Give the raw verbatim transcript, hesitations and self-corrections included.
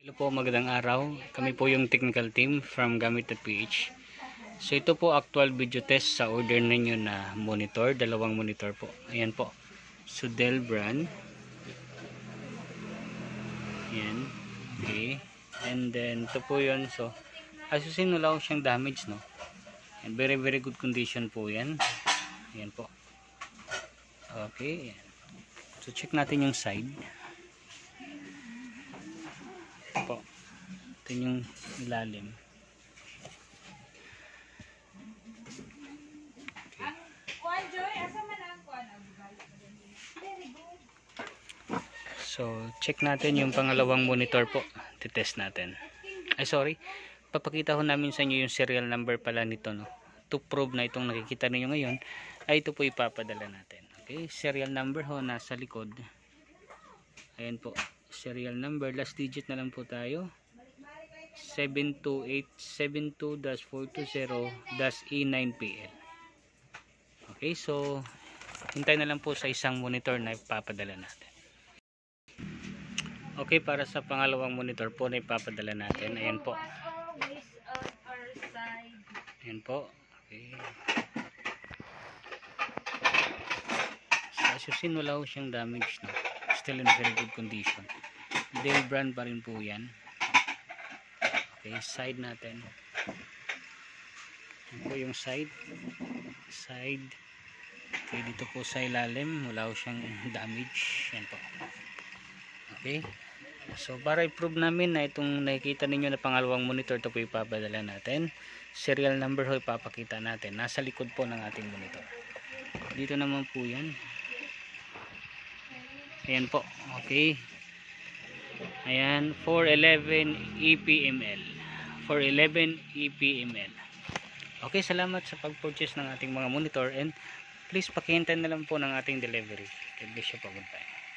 Hello po, magandang araw. Kami po yung technical team from Gamit.ph. So ito po actual video test sa order ninyo na monitor, dalawang monitor po. Ayan po. So Dell brand. Ayan. Okay. And then ito po yun. So asusin wala ko siyang damage, no. And very very good condition po yan. Ayan po. Okay. Ayan. So check natin yung side. Po. Ito yung ilalim. So, check natin yung pangalawang monitor po. Titest natin. Ay, sorry. Papakita ko namin sa inyo yung serial number pala nito, no. To prove na itong nakikita niyo ngayon, ay ito po ipapadala natin. Okay, serial number ho nasa likod. Ayan po. Serial number, last digit na lang po tayo. seven two eight seven two four two zero E nine P L. Okay, so hintay na lang po sa isang monitor na ipapadala natin. Okay, para sa pangalawang monitor po na ipapadala natin. Ayan po. Ayan po. Okay. Sa asusin wala ko siyang damage, no. Still in very good condition. Dell brand pa rin po yan. Okay, side natin. Ito po yung side. Side. Okay, dito po sa ilalim, wala ko siyang damage. Yan po. Okay. So, para i-prove namin na itong nakikita ninyo na pangalawang monitor, ito po ipapadala natin. Serial number ho ipapakita natin. Nasa likod po ng ating monitor. Dito naman po yan. Ayan po. Okay. Ayan, four eleven E P M L. four eleven E P M L. Okay, salamat sa pag-purchase ng ating mga monitor and please pakihintay na lang po ng ating delivery. God bless you po. Goodbye.